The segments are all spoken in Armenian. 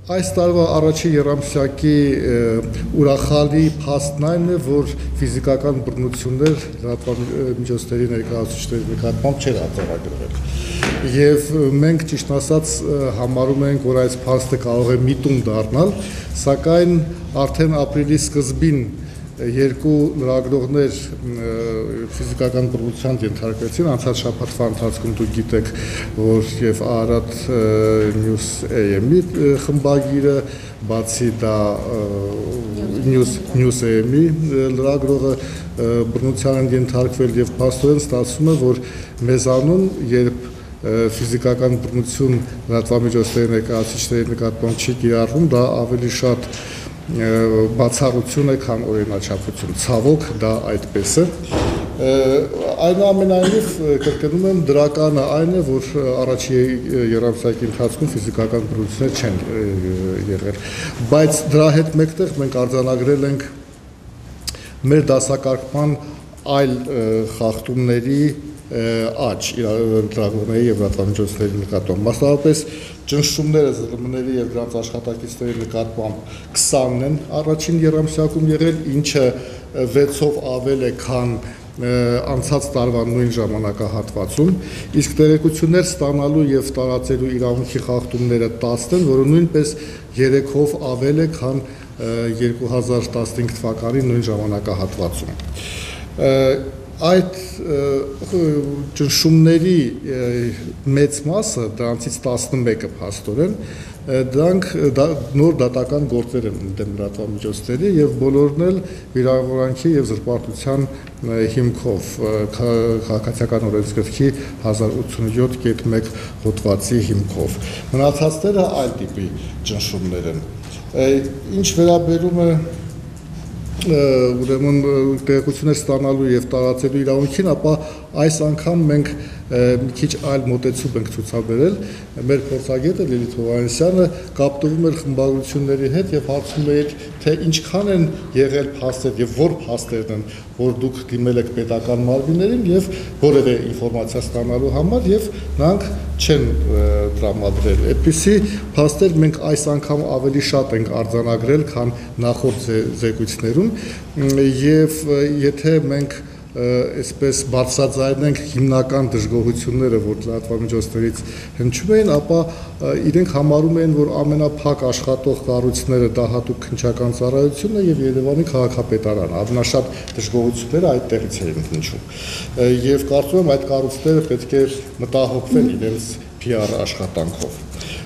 Այս տարվա առաջի երամսյակի ուրախալի փաստն այն է, որ ֆիզիկական բռնություններ լրատվամիջոցների ներկայացուցիչների նկատմամբ չեր արձանագրվել։ Եվ մենք ճիշտ ասած համարում ենք, որ այս փաստը կարող է միտում դառնալ, սակայն արդեն ապրիլի սկզբին երկու լրագրողներ ֆիզիկական բռնության ենթարկվեցին, անցած շաբաթվա ընթացքում դուք գիտեք, որ եւ Արարատ News AM-ի խմբագիրը, բացի դա News AM-ի լրագրողը բռնության են ենթարկվել եւ փաստորեն ստացվում է, որ մեզանում, երբ ֆիզիկական բռնություն լրատվամիջոցների ներկայացուցիչների նկատմամբ չի կիրառվում, դա ավելի շատ բացառություն է, քան օրինաչափություն, ցավոք դա այդպես է։ Այնուամենայնիվ կրկնում եմ, դրականը այն է, որ առաջի երամսյակի ընթացքում ֆիզիկական բռնություններ չեն եղել, բայց դրա հետ մեկտեղ մենք արձանագրել ենք մեր դասակարգման այլ խախտումների աճ լրագրողների եւ լրատվամիջոցների նկատմամբ, մասնավորապես ճնշումները ԶԼՄ-ների եւ դրանց աշխատակիցների նկատմամբ 20-ն են առաջին երամսյակում եղել, ինչը 6-ով ավել է, քան անցած տարվա նույն ժամանակահատվածում, իսկ տեղեկություններ ստանալու եւ տարածելու իրավունքի խախտումները 10 են, որը նույնպես 3-ով ավել է, քան 2015 թվականի նույն ժամանակահատվածում։ Այդ ճնշումների մեծ մասը, դրանցից 11-ը փաստորեն, դրանք նոր դատական գործեր են դեմ լրատվամիջոցների եւ բոլորն էլ վիրավորանքի եւ զրպարտության հիմքով քաղաքացիական օրենսգրքի 1087.1 հոդվածի հիմքով։ Մնացածները այլ տիպի ճնշումներ են։ Ինչ վերաբերում է ուրեմն տեղեկություններ ստանալու եւ տարածելու իրավունքին, ապա այս անգամ մենք մի քիչ այլ մոտեցում ենք ցուցաբերել։ Մեր փորձագետը Լիլիթ Հովհաննիսյանը կապտվում էր խմբագրությունների հետ եւ հարցում էր, թե ինչքան են եղել փաստեր եւ որ փաստերն են, որ դուք դիմել եք պետական մարմիններին եւ որևէ ինֆորմացիա ստանալու համար եւ նրանք չեն տրամադրել։ Այդպիսի փաստեր մենք այս անգամ ավելի շատ ենք արձանագրել, քան նախորդ զեկույցներում, եւ եթե մենք այսպես բարձրաձայնենք հիմնական դժգոհությունները, որ լրատվամիջոցներից հնչում էին, ապա իրենք համարում էին, որ ամենափակ աշխատող կառույցները դա հատուկ քննչական ծառայությունն է եւ Երևանի քաղաքապետարանը, ամենաշատ դժգոհությունները այդտեղից էին հնչում։ Եվ կարծում եմ այդ կառույցները պետք է մտահոգվեն իրենց PR աշխատանքով։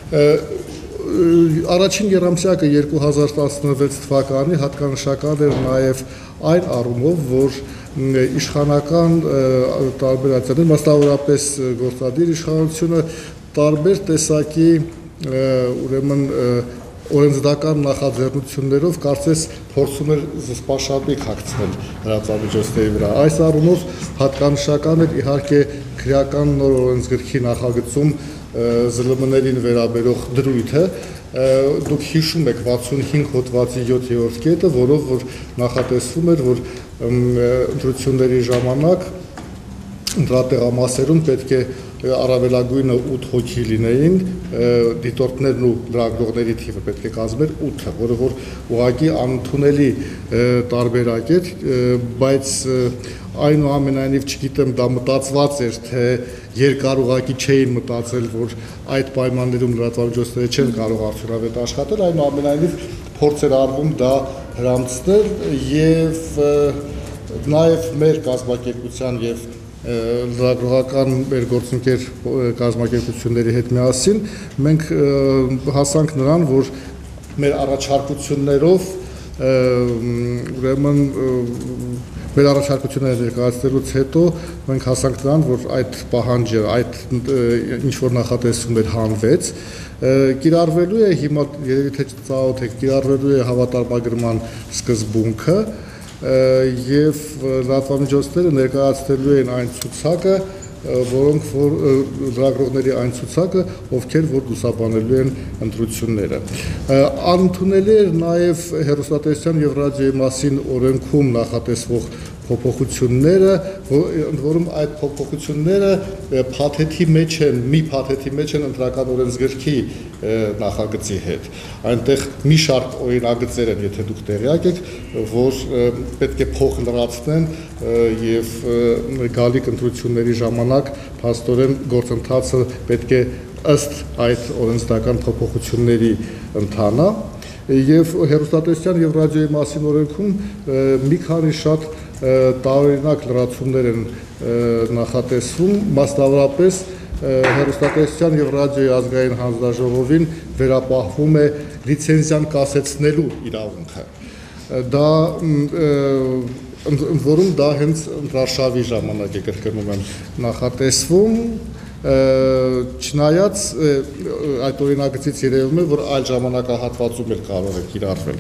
Առաջին երամսյակը 2016 թվականի հատկանշական էր նաև այն առումով, որ իշխանական տարբեր այցեր, մասնավորապես գործադիր իշխանությունը տարբեր տեսակի ուրեմն օրենսդրական նախաձեռնություններով կարծես փորձում էր զսպաշապիկ հագցնել լրատվամիջոցների վրա։ Այս առումով հատկանշական էր իհարկե քրեական նոր օրենսգրքի նախագծում ԶԼՄ-ներին վերաբերող դրույթը, դուք հիշում եք 65 հոդվածի 7-րդ կետը, որով որ նախատեսվում էր, որ ընտրությունների ժամանակ ընտրատեղամասերում պետք է առավելագույնը 8 հոգի լինեին, դիտորդներն ու լրագրողների թիվը պետք է կազմեր 8-ը, որը որ ուղղակի անընդունելի տարբերակ էր, բայց այնուամենայնիվ չգիտեմ, դա մտածված էր, թե երկար ուղղակի չէին մտածել, որ այդ պայմաններում լրատվամիջոցները չեն կարող արդյունավետ աշխատել, այնուամենայնիվ փորձ էր արվում դա հրամցնել եւ նաեւ մեր կազմակերպության եւ լրագրողական մեր գործընկեր կազմակերպությունների հետ միասին մենք հասանք նրան, որ մեր առաջարկություններով ուրեմն մեր առաջարկությունները ներկայացնելուց հետո մենք հասանք նրան, որ այդ պահանջը, այդ ինչ որ նախատեսում էր հանվեց, կիրառվելու է հիմա երևի թե ծանոթ եք, կիրառվելու է հավատարմագրման սկզբունքը եւ լրատվամիջոցները ներկայացնելու են այն ցուցակը, որոնք որ լրագրողների այն ցուցակը, ովքեր որ լուսաբանելու են ընտրությունները։ Անընդունելի էր նաեւ հեռուստատեսության եւ ռադիոյի մասին օրենքում նախատեսվող փոփոխությունները, որում այդ փոփոխությունները փաթեթի մեջ են, մի փաթեթի մեջ են ընտրական օրենսգրքի նախագծի հետ։ Այնտեղ մի շարք օրինագծեր են, եթե դուք տեղյակ եք, որ պետք է փոխլրացնեն եւ գալիք ընտրությունների ժամանակ փաստորեն գործընթացը պետք է ըստ այդ օրենսդրական փոփոխությունների ընթանա եւ հեռուստատեսության եւ ռադիոյի մասին օրենքում մի քանի շատ տարօրինակ լրացումներ են նախատեսվում, մասնավորապես հեռուստատեսության եւ ռադիոյի ազգային հանձնաժողովին վերապահվում է լիցենզիան կասեցնելու իրավունքը։ Դա ընդ որում դա հենց ընտրարշավի ժամանակ է կրկնում եմ նախատեսվում, չնայած այդ օրինագծից երևում է, որ այլ ժամանակահատվածում էլ կարող է կիրառվել։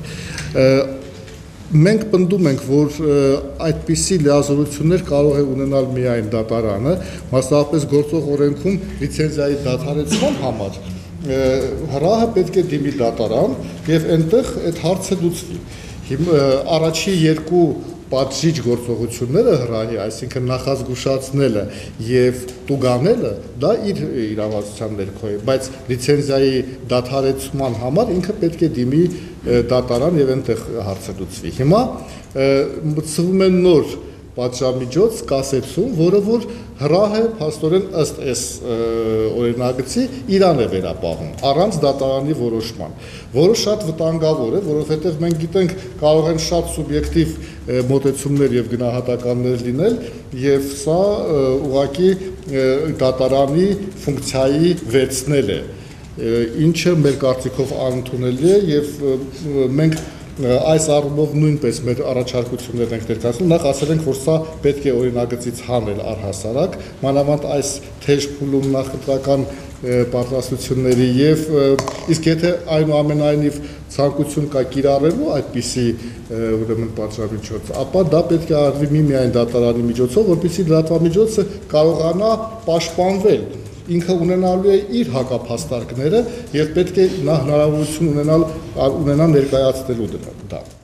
Մենք պնդում ենք, որ այդպիսի լիազորություններ կարող է ունենալ միայն դատարանը, մասնավորապես գործող օրենքում լիցենզիայի դադարեցման համար հրահը պետք է դիմի դատարան եւ այնտեղ այդ հարցը լուծվի։ Առաջի երկու պատժիչ գործողությունները հրահի, այսինքն նախազգուշացնելը եւ տուգանելը, դա իր իրավասության ներքո է, բայց լիցենզիայի դադարեցման համար ինքը պետք է դիմի դատարան եւ այնտեղ հարցը լուծվի։ Հիմա մտցվում է նոր պատժամիջոց կասեցում, որը որ հրահը փաստորեն ըստ այս օրինագծի իրան է վերապահում, առանց դատարանի որոշման, որը շատ վտանգավոր է, որովհետև մենք գիտենք կարող են շատ սուբյեկտիվ մոտեցումներ եւ գնահատականներ լինել, եւ սա ուղղակի դատարանի ֆունկցիայի վերցնել է, ինչը մեր կարծիքով անընդունելի է եւ մենք այս առումով նույնպես մեր առաջարկություններն ենք ներկայացնում, նախ ասել ենք, որ սա պետք է օրինագծից հանել առհասարակ, մանավանդ այս թեժ փուլում նախընտրական պատրաստությունների եւ իսկ եթե այնուամենայնիվ ցանկություն կա կիրառելու այդպիսի ուրեմն պատժամիջոց, ապա դա պետք է արվի միմիայն դատարանի միջոցով, որպեսզի լրատվամիջոցը կարողանա պաշտպանվել, ինքը ունենալու է իր հակափաստարկները եւ պետք է նա հնարավորություն ունենա ներկայացնելու դա։